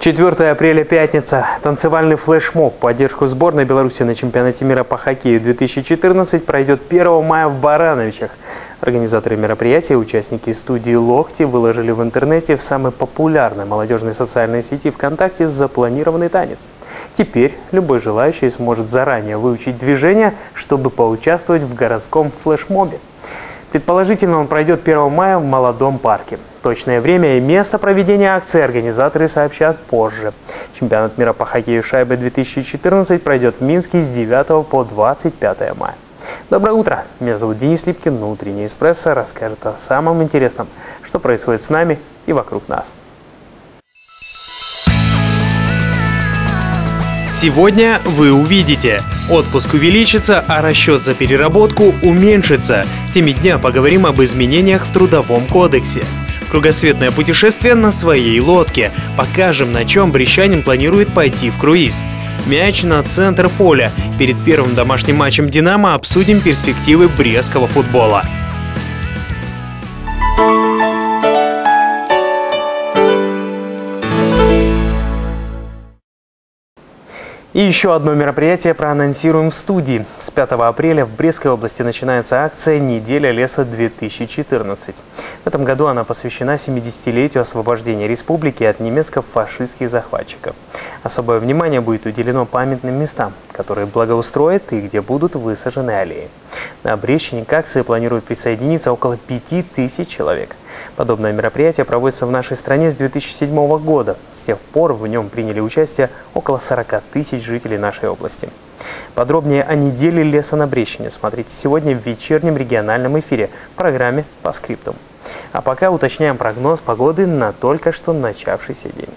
4 апреля, пятница. Танцевальный флешмоб в поддержку сборной Беларуси на чемпионате мира по хоккею 2014 пройдет 1 мая в Барановичах. Организаторы мероприятия, участники студии «Локти» выложили в интернете в самой популярной молодежной социальной сети ВКонтакте запланированный танец. Теперь любой желающий сможет заранее выучить движения, чтобы поучаствовать в городском флешмобе. Предположительно, он пройдет 1 мая в Молодом парке. Точное время и место проведения акции организаторы сообщат позже. Чемпионат мира по хоккею с шайбой 2014 пройдет в Минске с 9 по 25 мая. Доброе утро! Меня зовут Денис Липкин. Утренний эспрессо расскажет о самом интересном, что происходит с нами и вокруг нас. Сегодня вы увидите: отпуск увеличится, а расчет за переработку уменьшится. В теме дня поговорим об изменениях в Трудовом кодексе. Кругосветное путешествие на своей лодке. Покажем, на чем брестчанин планирует пойти в круиз. Мяч на центр поля. Перед первым домашним матчем «Динамо» обсудим перспективы брестского футбола. И еще одно мероприятие проанонсируем в студии. С 5 апреля в Брестской области начинается акция «Неделя леса-2014». В этом году она посвящена 70-летию освобождения республики от немецко-фашистских захватчиков. Особое внимание будет уделено памятным местам, которые благоустроят и где будут высажены аллеи. На Брестчине к акции планируют присоединиться около 5000 человек. Подобное мероприятие проводится в нашей стране с 2007 года. С тех пор в нем приняли участие около 40 000 жителей нашей области. Подробнее о неделе леса на Брестчине смотрите сегодня в вечернем региональном эфире в программе «По скриптум». А пока уточняем прогноз погоды на только что начавшийся день.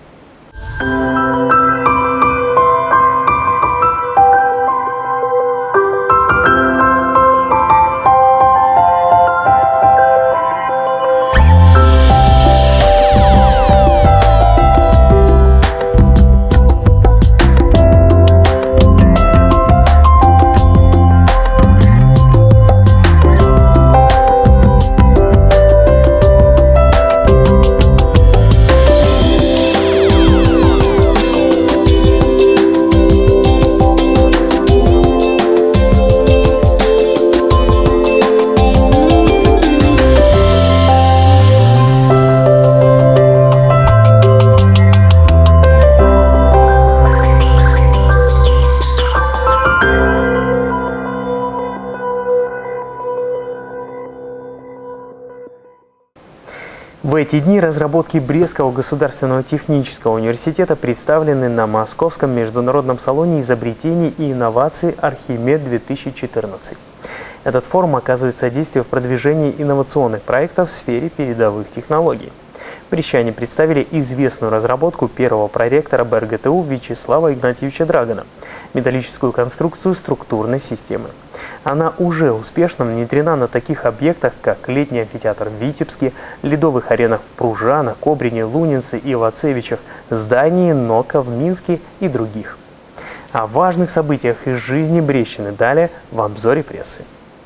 В эти дни разработки Брестского государственного технического университета представлены на Московском международном салоне изобретений и инноваций «Архимед-2014». Этот форум оказывает содействие в продвижении инновационных проектов в сфере передовых технологий. Брестчане представили известную разработку первого проректора БРГТУ Вячеслава Игнатьевича Драгана – металлическую конструкцию структурной системы. Она уже успешно внедрена на таких объектах, как летний амфитеатр в Витебске, ледовых аренах в Пружано, Кобрине, Лунинце и Вацевичах, здании НОКа в Минске и других. О важных событиях из жизни Брестчины далее в обзоре прессы.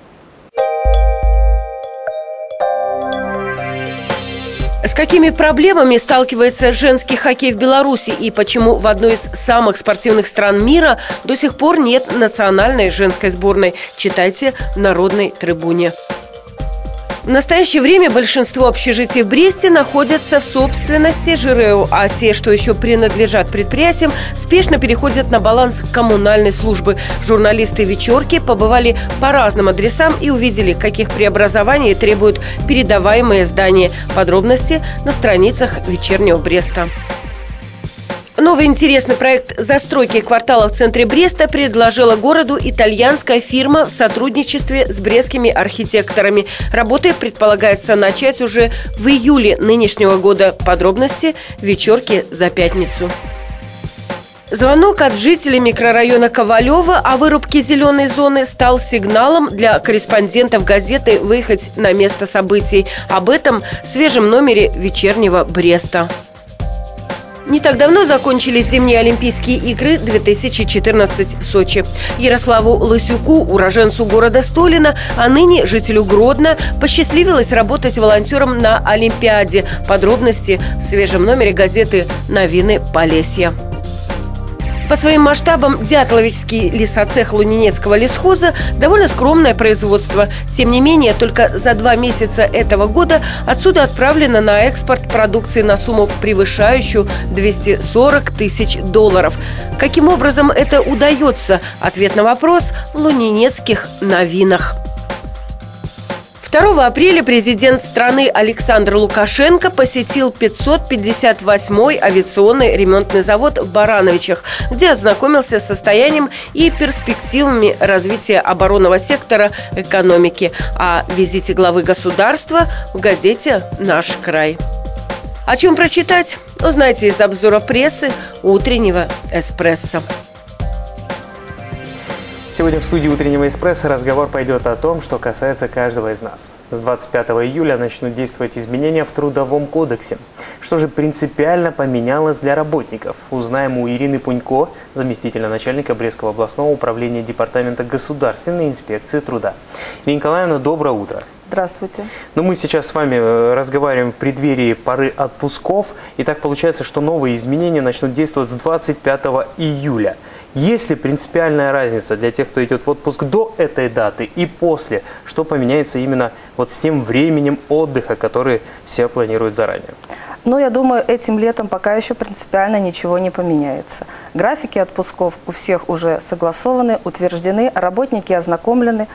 С какими проблемами сталкивается женский хоккей в Беларуси и почему в одной из самых спортивных стран мира до сих пор нет национальной женской сборной? Читайте в Народной трибуне. В настоящее время большинство общежитий в Бресте находятся в собственности ЖРЭУ, а те, что еще принадлежат предприятиям, спешно переходят на баланс коммунальной службы. Журналисты «Вечерки» побывали по разным адресам и увидели, каких преобразований требуют передаваемые здания. Подробности на страницах «Вечернего Бреста». Новый интересный проект застройки квартала в центре Бреста предложила городу итальянская фирма в сотрудничестве с брестскими архитекторами. Работы предполагается начать уже в июле нынешнего года. Подробности в «Вечерке» за пятницу. Звонок от жителей микрорайона Ковалева о вырубке зеленой зоны стал сигналом для корреспондентов газеты выехать на место событий. Об этом в свежем номере «Вечернего Бреста». Не так давно закончились зимние Олимпийские игры 2014 в Сочи. Ярославу Лысюку, уроженцу города Столина, а ныне жителю Гродно, посчастливилось работать волонтером на Олимпиаде. Подробности в свежем номере газеты «Новины Полесья». По своим масштабам Дятловичский лесоцех Лунинецкого лесхоза довольно скромное производство. Тем не менее, только за 2 месяца этого года отсюда отправлено на экспорт продукции на сумму, превышающую $240 тысяч. Каким образом это удается? Ответ на вопрос в лунинецких новинах. 2 апреля президент страны Александр Лукашенко посетил 558-й авиационный ремонтный завод в Барановичах, где ознакомился с состоянием и перспективами развития оборонного сектора экономики. О визите главы государства в газете «Наш край». О чем прочитать, узнаете из обзора прессы утреннего «Эспрессо». Сегодня в студии «Утреннего эспрессо» разговор пойдет о том, что касается каждого из нас. С 25 июля начнут действовать изменения в Трудовом кодексе. Что же принципиально поменялось для работников? Узнаем у Ирины Пунько, заместителя начальника Брестского областного управления Департамента государственной инспекции труда. Ирина Николаевна, доброе утро. Здравствуйте. Мы сейчас с вами разговариваем в преддверии поры отпусков. И так получается, что новые изменения начнут действовать с 25 июля. Есть ли принципиальная разница для тех, кто идет в отпуск до этой даты и после? Что поменяется именно вот с тем временем отдыха, который все планируют заранее? Я думаю, этим летом пока еще принципиально ничего не поменяется. Графики отпусков у всех уже согласованы, утверждены, работники ознакомлены.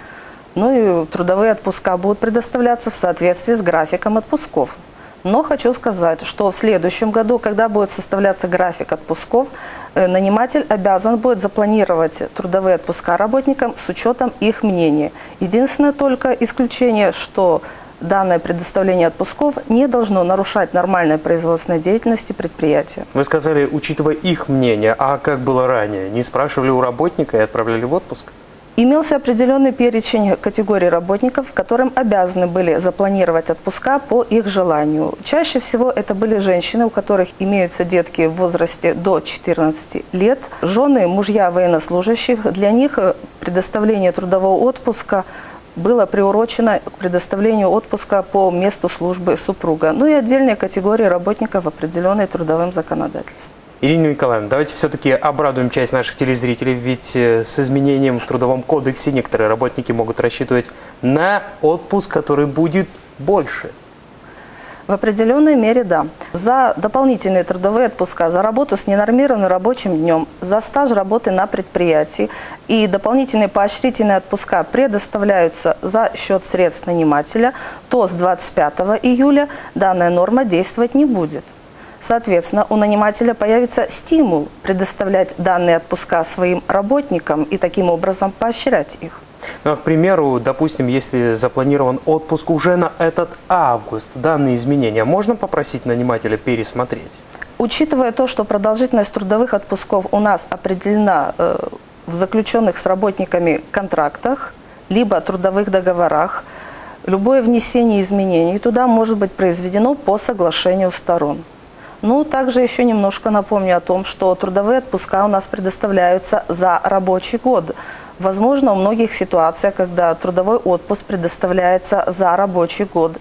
И трудовые отпуска будут предоставляться в соответствии с графиком отпусков. Но хочу сказать, что в следующем году, когда будет составляться график отпусков, наниматель обязан будет запланировать трудовые отпуска работникам с учетом их мнения. Единственное только исключение, что данное предоставление отпусков не должно нарушать нормальной производственной деятельности предприятия. Вы сказали, учитывая их мнение, а как было ранее? Не спрашивали у работника и отправляли в отпуск? Имелся определенный перечень категорий работников, которым обязаны были запланировать отпуска по их желанию. Чаще всего это были женщины, у которых имеются детки в возрасте до 14 лет, жены, мужья военнослужащих. Для них предоставление трудового отпуска было приурочено к предоставлению отпуска по месту службы супруга. И отдельные категории работников, определенные трудовым законодательством. Ирина Николаевна, давайте все-таки обрадуем часть наших телезрителей, ведь с изменением в Трудовом кодексе некоторые работники могут рассчитывать на отпуск, который будет больше. В определенной мере, да. За дополнительные трудовые отпуска, за работу с ненормированным рабочим днем, за стаж работы на предприятии и дополнительные поощрительные отпуска предоставляются за счет средств нанимателя, то с 25 июля данная норма действовать не будет. Соответственно, у нанимателя появится стимул предоставлять данные отпуска своим работникам и таким образом поощрять их. К примеру, допустим, если запланирован отпуск уже на этот август, данные изменения можно попросить нанимателя пересмотреть? Учитывая то, что продолжительность трудовых отпусков у нас определена в заключенных с работниками контрактах, либо трудовых договорах, любое внесение изменений туда может быть произведено по соглашению сторон. Также еще немножко напомню о том, что трудовые отпуска у нас предоставляются за рабочий год. Возможно, у многих ситуация, когда трудовой отпуск предоставляется за рабочий год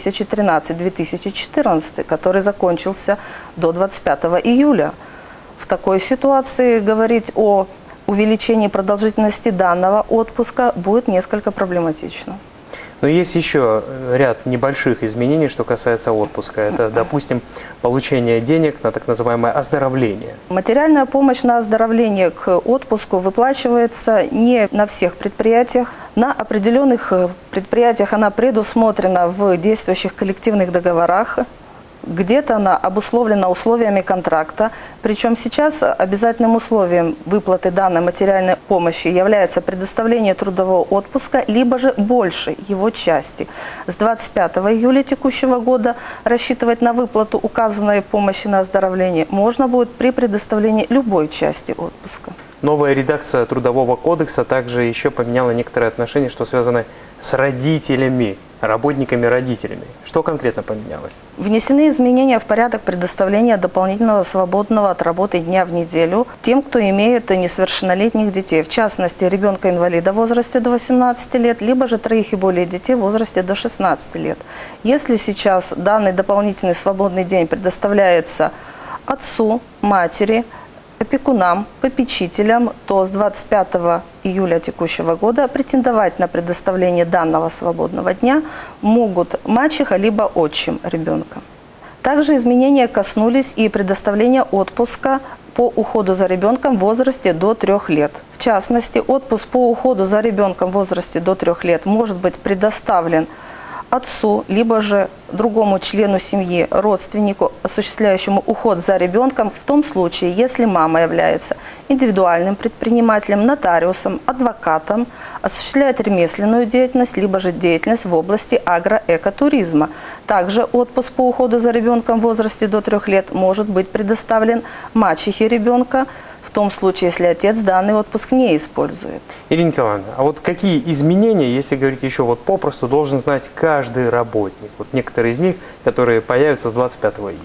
2013-2014, который закончился до 25 июля. В такой ситуации говорить о увеличении продолжительности данного отпуска будет несколько проблематично. Но есть еще ряд небольших изменений, что касается отпуска. Это, допустим, получение денег на так называемое оздоровление. Материальная помощь на оздоровление к отпуску выплачивается не на всех предприятиях. На определенных предприятиях она предусмотрена в действующих коллективных договорах. Где-то она обусловлена условиями контракта. Причем сейчас обязательным условием выплаты данной материальной помощи является предоставление трудового отпуска, либо же больше его части. С 25 июля текущего года рассчитывать на выплату указанной помощи на оздоровление можно будет при предоставлении любой части отпуска. Новая редакция Трудового кодекса также еще поменяла некоторые отношения, что связаны с родителями, работниками-родителями. Что конкретно поменялось? Внесены изменения в порядок предоставления дополнительного свободного от работы дня в неделю тем, кто имеет несовершеннолетних детей, в частности, ребенка-инвалида в возрасте до 18 лет, либо же 3 и более детей в возрасте до 16 лет. Если сейчас данный дополнительный свободный день предоставляется отцу, матери, опекунам, попечителям, то с 25 июля текущего года претендовать на предоставление данного свободного дня могут мачеха либо отчим ребенка. Также изменения коснулись и предоставления отпуска по уходу за ребенком в возрасте до 3 лет. В частности, отпуск по уходу за ребенком в возрасте до 3 лет может быть предоставлен отцу, либо же другому члену семьи, родственнику, осуществляющему уход за ребенком, в том случае, если мама является индивидуальным предпринимателем, нотариусом, адвокатом, осуществляет ремесленную деятельность, либо же деятельность в области агроэкотуризма. Также отпуск по уходу за ребенком в возрасте до 3 лет может быть предоставлен мачехе ребенка, в том случае, если отец данный отпуск не использует. Ирина Николаевна, а вот какие изменения, если говорить еще вот попросту, должен знать каждый работник? Вот некоторые из них, которые появятся с 25 июля.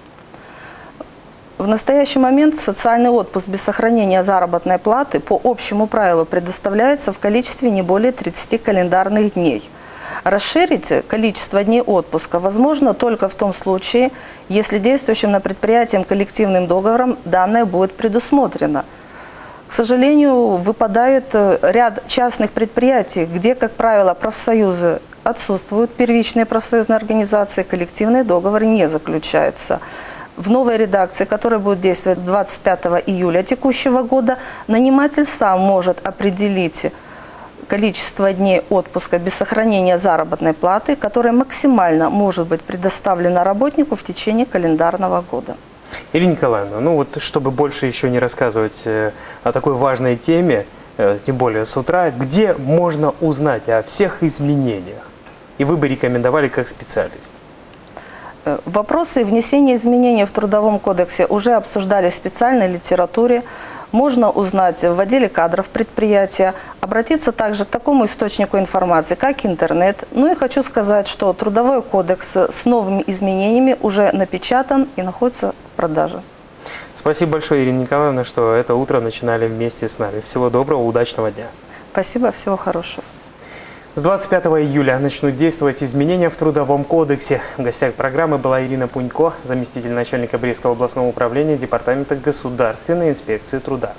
В настоящий момент социальный отпуск без сохранения заработной платы по общему правилу предоставляется в количестве не более 30 календарных дней. Расширить количество дней отпуска возможно только в том случае, если действующим на предприятии коллективным договором данное будет предусмотрено. К сожалению, выпадает ряд частных предприятий, где, как правило, профсоюзы отсутствуют, первичные профсоюзные организации, коллективные договоры не заключаются. В новой редакции, которая будет действовать 25 июля текущего года, наниматель сам может определить количество дней отпуска без сохранения заработной платы, которое максимально может быть предоставлено работнику в течение календарного года. Ирина Николаевна, ну вот чтобы больше еще не рассказывать о такой важной теме, тем более с утра, где можно узнать о всех изменениях? И вы бы рекомендовали как специалист. Вопросы внесения изменений в Трудовом кодексе уже обсуждались в специальной литературе. Можно узнать в отделе кадров предприятия, обратиться также к такому источнику информации, как интернет. Ну и хочу сказать, что Трудовой кодекс с новыми изменениями уже напечатан и находится в продаже. Спасибо большое, Ирина Николаевна, что это утро начинали вместе с нами. Всего доброго, удачного дня. Спасибо, всего хорошего. С 25 июля начнут действовать изменения в Трудовом кодексе. В гостях программы была Ирина Пунько, заместитель начальника Брестского областного управления Департамента государственной инспекции труда.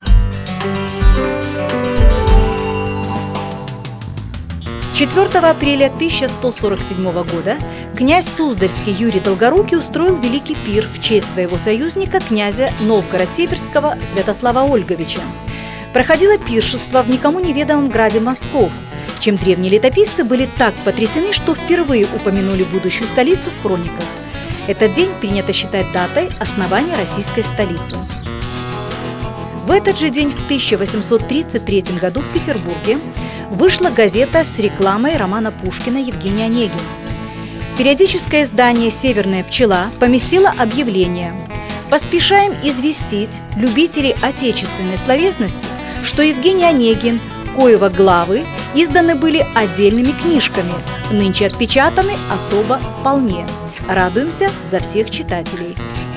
– 4 апреля 1147 года князь Суздальский Юрий Долгорукий устроил великий пир в честь своего союзника, князя Новгород-Северского Святослава Ольговича. Проходило пиршество в никому неведомом граде Москов, чем древние летописцы были так потрясены, что впервые упомянули будущую столицу в хрониках. Этот день принято считать датой основания российской столицы. В этот же день, в 1833 году в Петербурге, вышла газета с рекламой романа Пушкина «Евгений Онегин». Периодическое издание «Северная пчела» поместило объявление: «Поспешаем известить любителей отечественной словесности, что Евгений Онегин, коего главы изданы были отдельными книжками, нынче отпечатаны особо вполне. Радуемся за всех читателей».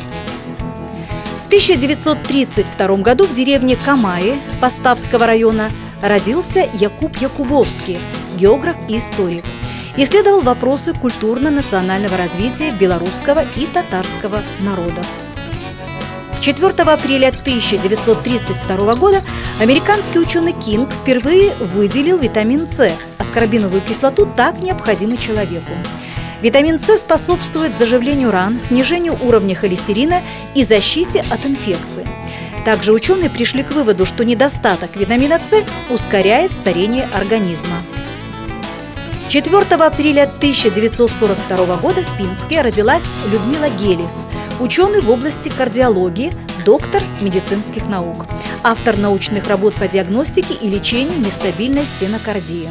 В 1932 году в деревне Камаи Поставского района родился Якуб Якубовский, географ и историк. Исследовал вопросы культурно-национального развития белорусского и татарского народов. 4 апреля 1932 года американский ученый Кинг впервые выделил витамин С, аскорбиновую кислоту, так необходимый человеку. Витамин С способствует заживлению ран, снижению уровня холестерина и защите от инфекций. Также ученые пришли к выводу, что недостаток витамина С ускоряет старение организма. 4 апреля 1942 года в Пинске родилась Людмила Гелис, ученый в области кардиологии, доктор медицинских наук, автор научных работ по диагностике и лечению нестабильной стенокардии.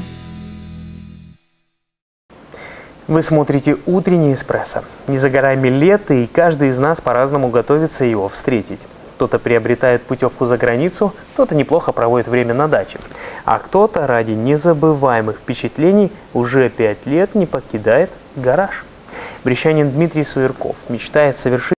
Вы смотрите «Утренний эспрессо». Не за горами лето, и каждый из нас по-разному готовится его встретить. Кто-то приобретает путевку за границу, кто-то неплохо проводит время на даче. А кто-то ради незабываемых впечатлений уже 5 лет не покидает гараж. Брещанин Дмитрий Суерков мечтает совершить